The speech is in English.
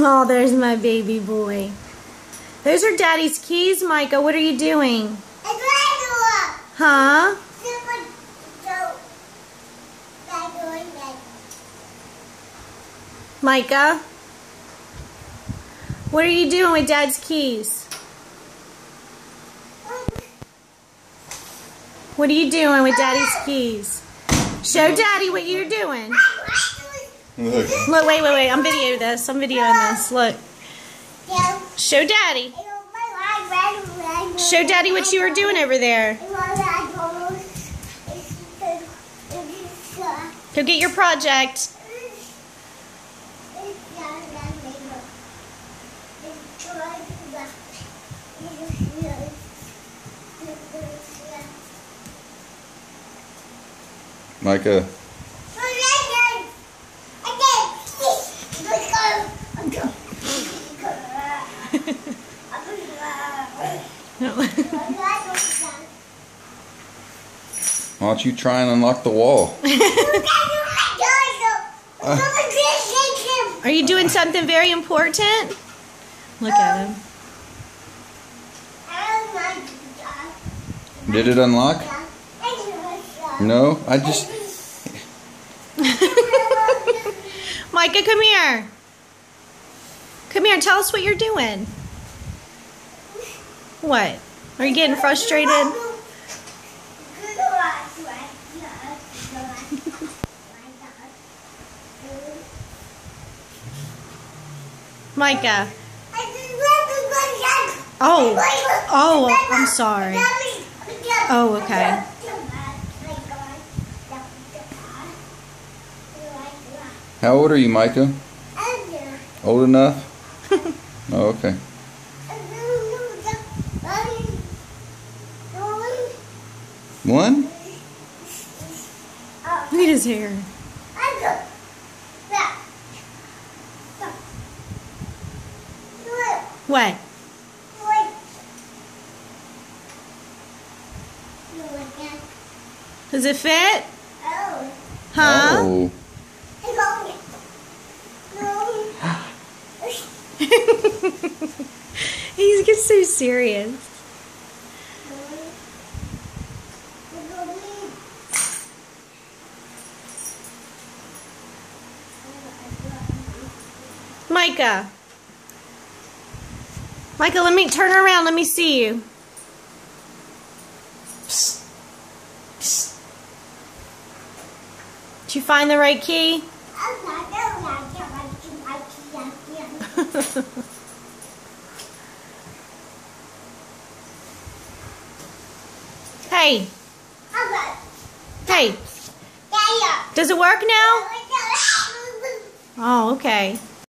Oh, there's my baby boy. Those are Daddy's keys, Micah. What are you doing? Huh? Micah? What are you doing with Dad's keys? What are you doing with Daddy's keys? Show Daddy what you're doing. Look, wait. I'm videoing this. Look. Show Daddy. Show Daddy what you were doing over there. Go get your project. Micah. Why don't you try and unlock the wall? Are you doing something very important? Look at him. Did it unlock? No, I just... Micah, come here. Come here, tell us what you're doing. What? Are you getting frustrated? Micah. Oh, I'm sorry. Oh, okay. How old are you, Micah? Old enough? Oh, okay. One? Look at his hair. What? Does it fit? Huh? Oh. He gets so serious. Micah. Micah, let me turn around. Let me see you. Psst. Psst. Did you find the right key? Hey. Hey. Does it work now? Oh, okay.